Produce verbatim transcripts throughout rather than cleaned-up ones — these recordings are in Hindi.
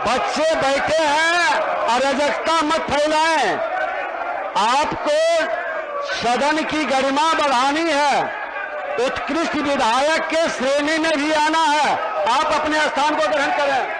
बच्चे बैठे हैं, अराजकता मत फैलाएं। आपको सदन की गरिमा बढ़ानी है, उत्कृष्ट विधायक के श्रेणी में भी आना है। आप अपने स्थान को ग्रहण करें।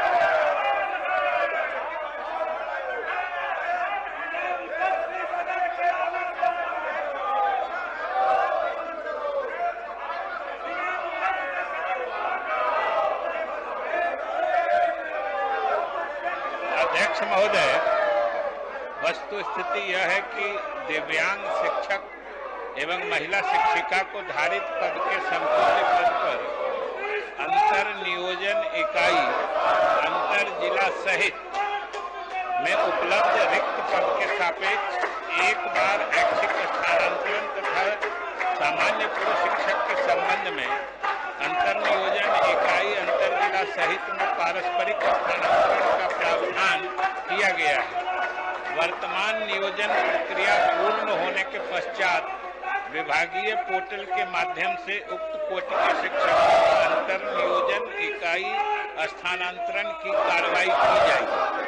अध्यक्ष महोदय, वस्तु स्थिति यह है कि दिव्यांग शिक्षक एवं महिला शिक्षिका को धारित पद के समतुल्य पद पर अंतर नियोजन इकाई अंतर जिला सहित में उपलब्ध रिक्त पद के सापेक्ष एक बार ऐच्छिक स्थानांतरण तथा सामान्य पुरुष शिक्षक के संबंध में अंतर नियोजन इकाई अंतर जिला सहित में पारस्परिक स्थानांतरण का प्रावधान किया गया है। वर्तमान नियोजन प्रक्रिया पूर्ण होने के पश्चात विभागीय पोर्टल के माध्यम से उक्त कोटि के शिक्षकों का अंतर नियोजन इकाई स्थानांतरण की कार्रवाई की जाएगी।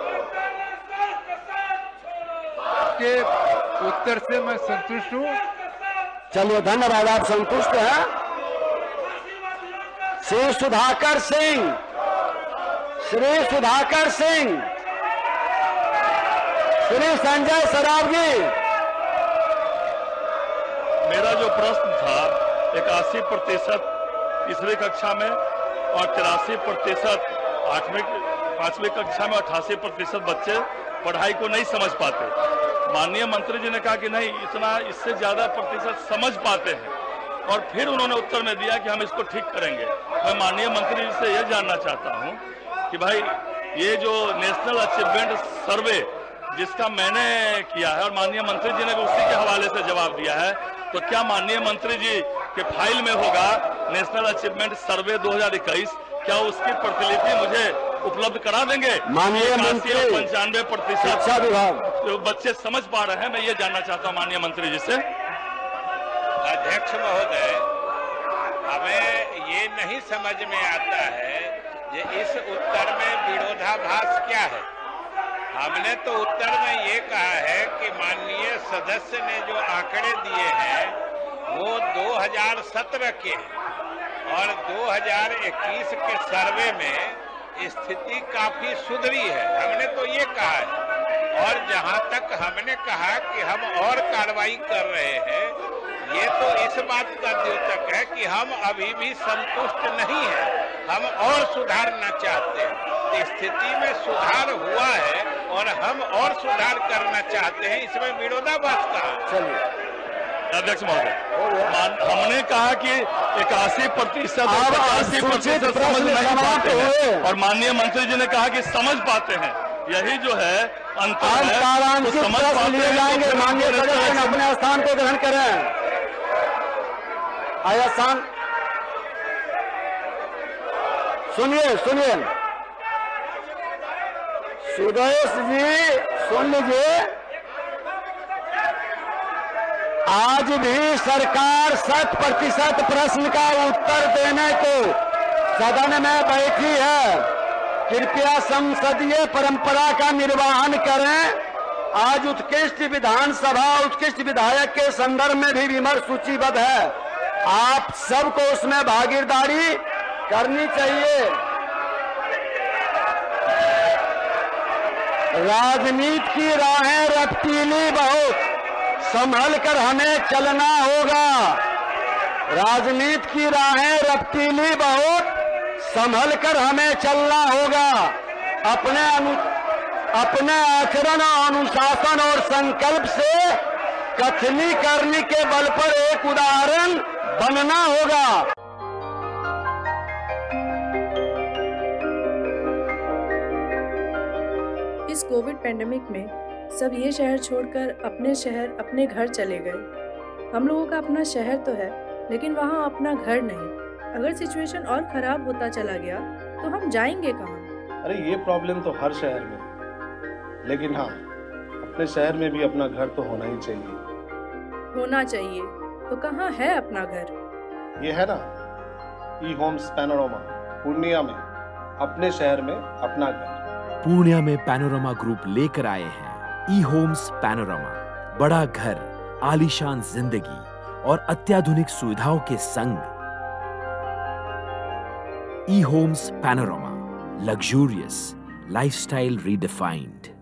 के उत्तर से मैं संतुष्ट हूँ। चलिए, धन्यवाद, आप संतुष्ट हैं। श्री सुधाकर सिंह, श्री सुधाकर सिंह, श्री संजय सराव जी। मेरा जो प्रश्न था, इक्यासी प्रतिशत तीसरी कक्षा में और तिरासी प्रतिशत आठवीं पांचवी कक्षा में अट्ठासी प्रतिशत बच्चे पढ़ाई को नहीं समझ पाते। माननीय मंत्री जी ने कहा कि नहीं, इतना इससे ज्यादा प्रतिशत समझ पाते हैं, और फिर उन्होंने उत्तर में दिया कि हम इसको ठीक करेंगे। मैं माननीय मंत्री जी से यह जानना चाहता हूं कि भाई, ये जो नेशनल अचीवमेंट सर्वे जिसका मैंने किया है और माननीय मंत्री जी ने भी उसी के हवाले से जवाब दिया है, तो क्या माननीय मंत्री जी के फाइल में होगा नेशनल अचीवमेंट सर्वे दो हज़ार इक्कीस? क्या उसकी प्रतिलिपि मुझे उपलब्ध करा देंगे? माननीय मंत्री, पंचानवे प्रतिशत शिक्षा विभाग जो बच्चे समझ पा रहे हैं, मैं ये जानना चाहता हूँ माननीय मंत्री जी से। अध्यक्ष महोदय, हमें ये नहीं समझ में आता है कि इस उत्तर में विरोधाभास क्या है। हमने तो उत्तर में ये कहा है कि माननीय सदस्य ने जो आंकड़े दिए हैं वो दो हज़ार सत्रह के हैं और दो हज़ार इक्कीस के सर्वे में स्थिति काफी सुधरी है, हमने तो ये कहा है। और जहां तक हमने कहा कि हम और कार्रवाई कर रहे हैं, ये तो इस बात का द्योतक है कि हम अभी भी संतुष्ट नहीं हैं, हम और सुधारना चाहते हैं। स्थिति में सुधार हुआ है और हम और सुधार करना चाहते हैं, इसमें विरोधाभास कहा। चलिए अध्यक्ष महोदय, हमने कहा कि इक्यासी प्रतिशत पचासी प्रतिशत समझ नहीं पाते हैं और माननीय मंत्री जी ने कहा कि समझ पाते हैं। यही जो है अंतर है, तो समझ पाते हैं। माननीय सदस्य अपने स्थान को ग्रहण करें। आया स्थान, सुनिए सुनिए, सुदेश जी सुन लीजिए। आज भी सरकार शत प्रतिशत प्रश्न का उत्तर देने को सदन में बैठी है। कृपया संसदीय परंपरा का निर्वहन करें। आज उत्कृष्ट विधानसभा उत्कृष्ट विधायक के संदर्भ में भी विमर्श सूचीबद्ध है, आप सबको उसमें भागीदारी करनी चाहिए। राजनीति की राहें रफ्तीली बहुत, संभल कर हमें चलना होगा। राजनीति की राहें रफ्तीली बहुत, संभल कर हमें चलना होगा। अपने अनु, अपने आचरण अनुशासन और संकल्प से कथनी करने के बल पर एक उदाहरण बनना होगा। इस कोविड पेंडेमिक में सब ये शहर छोड़कर अपने शहर अपने घर चले गए। हम लोगों का अपना शहर तो है, लेकिन वहाँ अपना घर नहीं। अगर सिचुएशन और खराब होता चला गया तो हम जाएंगे कहाँ? अरे ये प्रॉब्लम तो हर शहर में है, लेकिन हाँ, अपने शहर में भी अपना घर तो होना ही चाहिए। होना चाहिए तो कहाँ है अपना घर? ये है ना, ई होम्स पैनोरमा पूर्णिया में। अपने शहर में अपना घर। पूर्णिया में पैनोरमा ग्रुप लेकर आए हैं ई होम्स पैनोरमा। बड़ा घर, आलीशान जिंदगी और अत्याधुनिक सुविधाओं के संग। E Homes Panorama, luxurious lifestyle redefined.